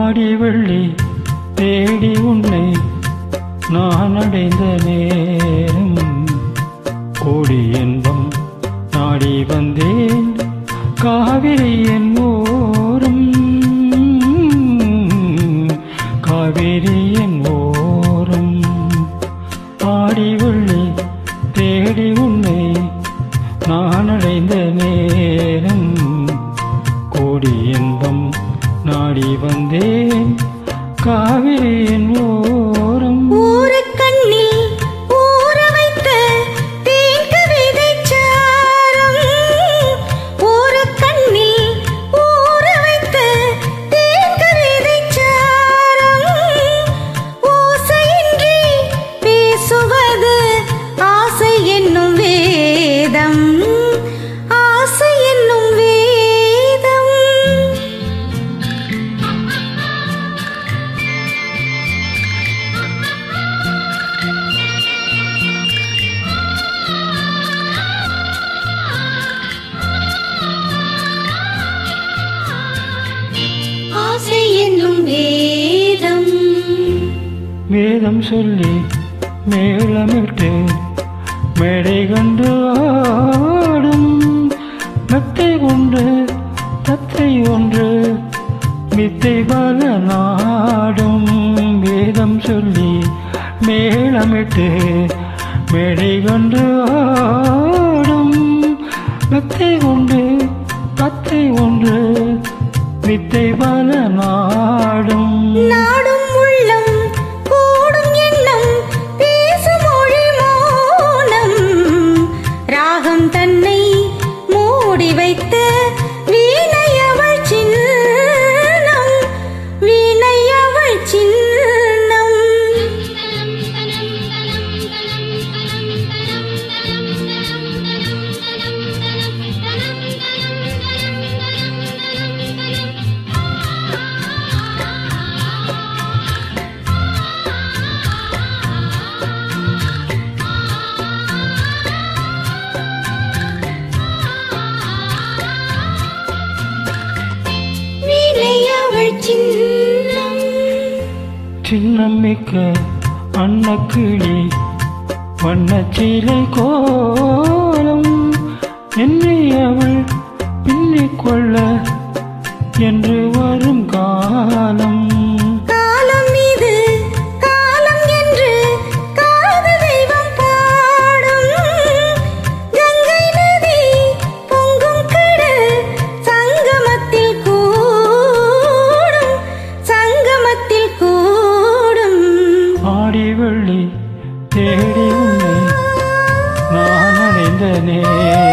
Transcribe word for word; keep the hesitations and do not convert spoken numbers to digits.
ஆடி வெள்ளி தேடி உன்னை நான் அடைந்த நேரம் கோடி இன்பம் நாடி வந்தேன் காவிரி என் ஓரம் காவிரி என் ஓரம் ஆடி வெள்ளி தேடி உன்னை நான் அடைந்த நேரம் கோடி இன்பம் நாடி வந்தேன் காவிரி என் ஓரம் ஊரு கண்ணில் ஊற வைத்த தேன் கவிதை சாரம் ஊரு கண்ணில் ஊற வைத்த தேன் கவிதை சாரம் ஓசையின்றி பேசுவது ஆசை என்னும் வேதம் ஆசை என்னும் வேதம் ஆசை என்னும் வேதம் வேதம் சொல்லி மேளமிட்டு மேடை கண்டு ஆடும் மெத்தை கொண்டு தத்தை ஒன்று மித்தை பல நாடும் வேதம் சொல்லி மேளமிட்டு மேடை கண்டு ஆடும் மெத்தை கொண்டு தத்தை ஒன்று மித்தை பல நாடும் நாடும் உள்ளம் கூடும் எண்ணம் பேசும் மொழி மௌனம் ராகம் தன்னை மூடி வைத்த வீணை அவள் சின்னம் வீணை அவள் சின்னம் வீணை அவள் சின்னம் சின்னம் மிக்க அன்னக்கிளி வண்ணச்சிலை கோலம் என்னை அவள் பின்னிக் கொள்ள என்று வரும் காலம் காலம் இது காலம் என்று காதல் தெய்வம் பாடும் கங்கை நதி பொங்கும் கடல் சங்கமத்தில் கூடும் சங்கமத்தில் கூடும் ஆடி வெள்ளி தேடி உன்னை நான் அடைந்த நேரம்